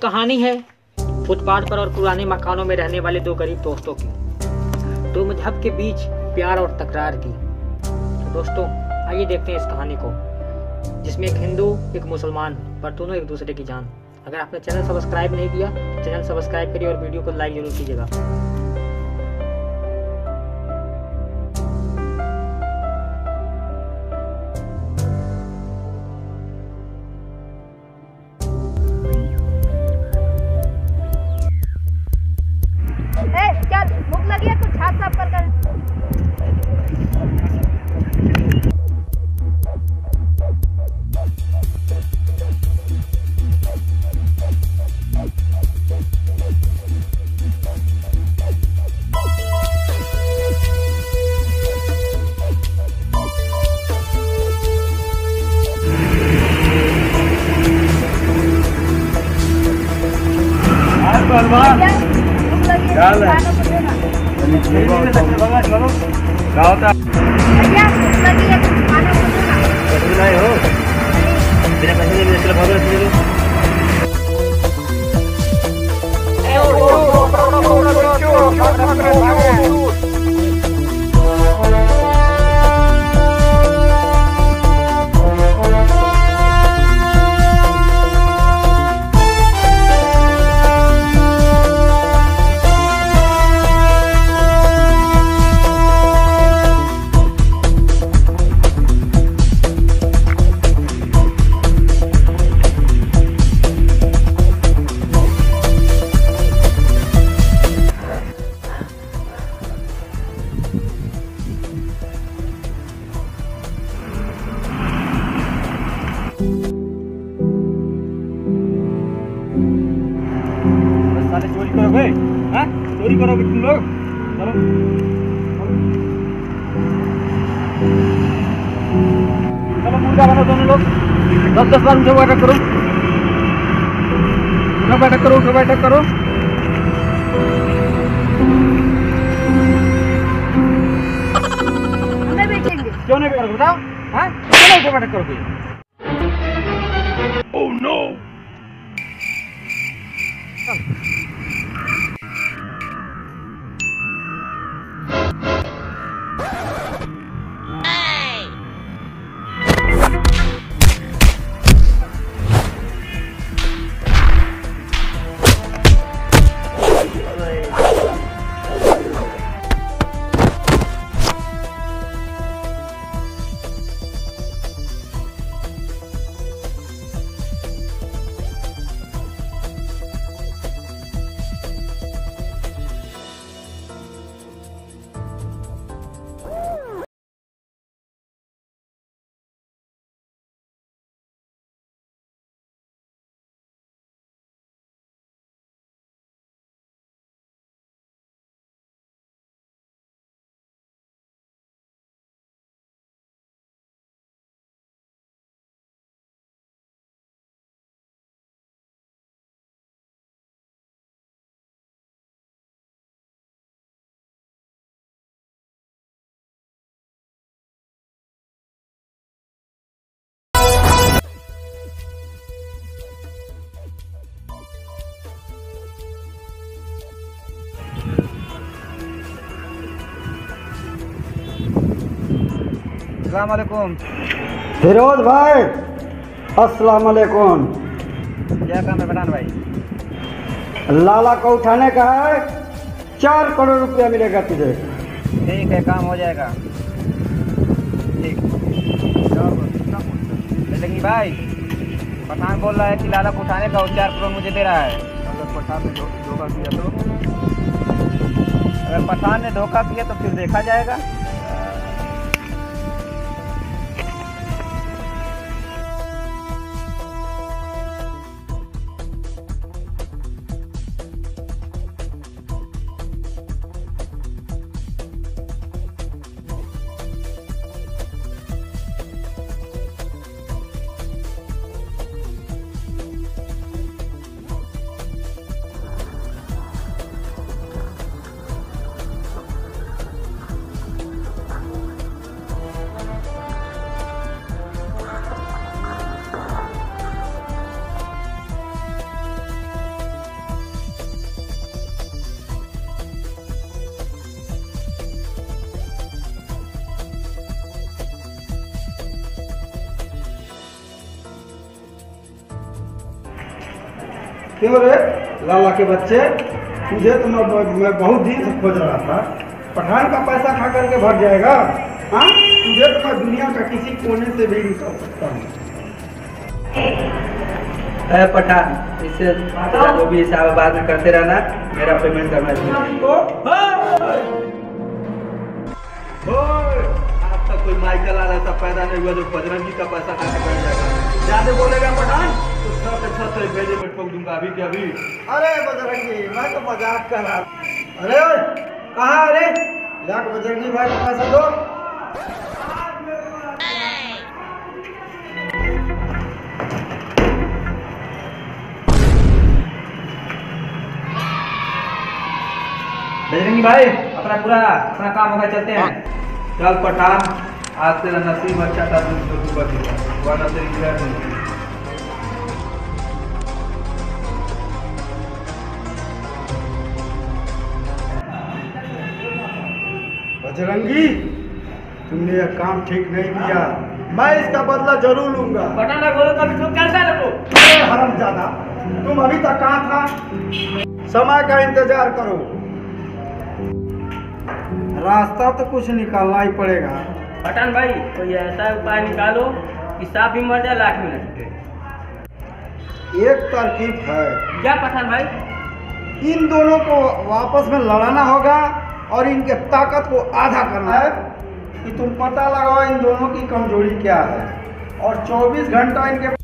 कहानी है फुटपाथ पर और पुराने मकानों में रहने वाले दो गरीब दोस्तों की, दो मजहब के बीच प्यार और तकरार की। तो दोस्तों आइए देखते हैं इस कहानी को, जिसमें एक हिंदू एक मुसलमान पर दोनों एक दूसरे की जान। अगर आपने चैनल सब्सक्राइब नहीं किया तो चैनल सब्सक्राइब करिए और वीडियो को लाइक जरूर कीजिएगा। क्या भूख लगी है? कुछ हाथ साफ कर क्या होता नहीं हो बिना पैसे ले भागो चोरी करोगे? हाँ चोरी करोगे तुम लोग? चलो चलो मुर्गा बनो दोनों लोग। 10-10 बार उठो बैठक करो, उठो बैठक करो, उठो बैठक करो। हमें बेचेंगे? क्यों नहीं करोगे बताओ? हाँ क्यों उठो बैठक करोगे? Oh no. अस्सलाम वालेकुम। फिरोज भाई अस्सलाम वालेकुम। क्या काम है पठान भाई? लाला को उठाने का है, 4 करोड़ रुपया मिलेगा तुझे। ठीक है काम हो जाएगा। ठीक लेकिन भाई पठान बोल रहा है कि लाला को उठाने का वो 4 करोड़ मुझे दे रहा है। अगर पठान ने धोखा किया तो? अगर पठान ने धोखा किया तो फिर देखा जाएगा। क्यों रे लाला के बच्चे, तुझे तो मैं बहुत दिन से खोज रहा था। पठान का पैसा खा करके भर जाएगा? हाँ, तुझे तो मैं दुनिया का किसी कोने से भी निकाल सकता हूँ। पठान, इससे जो भी हिसाब बाद में करते रहना, मेरा पेमेंट करना आज तक कोई माइकल आला ऐसा पैदा नहीं हुआ जो बजरंगी का पैसा खा के बैठ जाएगा। ज्यादा बोलेगा पठान तो छत से भेजे में ठोक दूंगा अभी के अभी। अरे बजरंगी, मैं तो मजाक कर रहा था। अरे कहाँ? अरे लाख बजरंगी भाई को पैसा दो। बजरंगी भाई, अपना काम होगा, चलते हैं। चल पठान, आज तेरा नसीब अच्छा था, तू बच गया, वरना तेरी खैर नहीं। बजरंगी, तुमने यह काम ठीक नहीं किया। मैं इसका बदला जरूर लूंगा। पठान बोलो कभी तुम कैसा लगो? अरे हरामजादा, तुम अभी तक कहाँ था? समय का इंतजार करो, रास्ता तो कुछ निकालना ही पड़ेगा। पठान भाई, कोई ऐसा उपाय निकालो कि सांप भी मर जाए, लाठ भी न टूटे। एक तरकीब है। क्या पठान भाई? इन दोनों को आपस में लड़ाना होगा और इनके ताकत को आधा करना है कि तुम पता लगाओ इन दोनों की कमजोरी क्या है और 24 घंटा इनके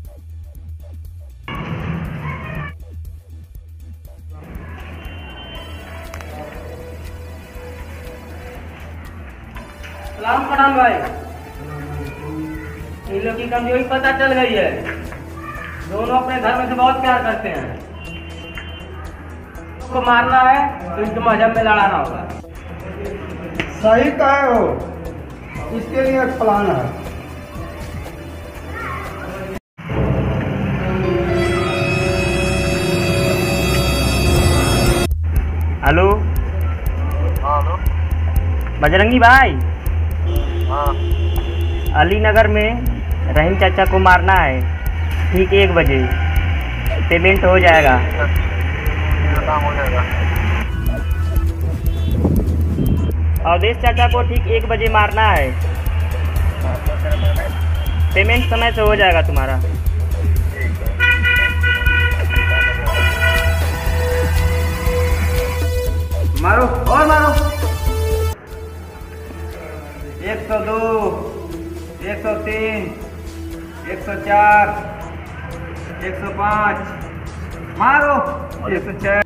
सलाम पठान भाई। इन लोग की कमजोरी पता चल गई है, दोनों अपने घर में से बहुत प्यार करते हैं। को मारना है तो इनके मजहब में लड़ाना होगा। सही कहे हो, इसके लिए एक प्लान है। हेलो बजरंगी भाई, अलीनगर में रहीम चाचा को मारना है, ठीक 1 बजे। पेमेंट हो जाएगा। अवधेश चाचा को ठीक 1 बजे मारना है, पेमेंट समय से हो जाएगा तुम्हारा। मारो और मारो। 102, 103, 104, 105, मारो 106।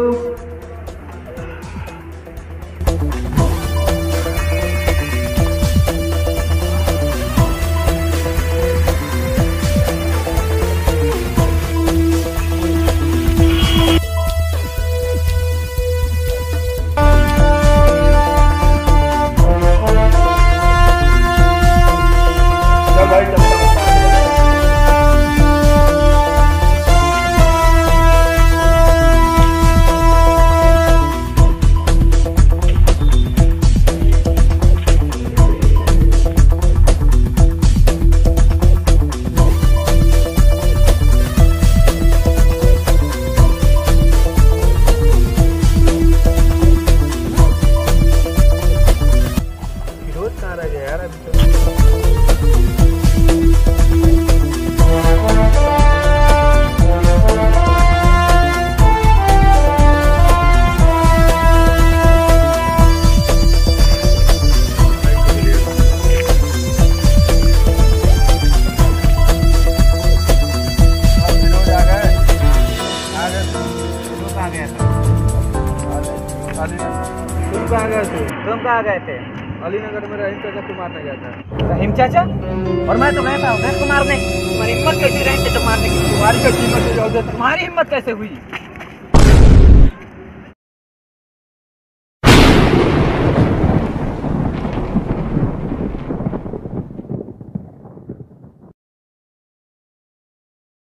तुम कहाँ गए थे? अलीनगर में रहीम चाचा को मारने गया था। रहीम चाचा? और मैं तो गया था उधर को मारने। तुम्हारी हिम्मत कैसी रहीम चाचा मारने की? तुम्हारी कैसी हिम्मत? तुम्हारी हिम्मत कैसे हुई?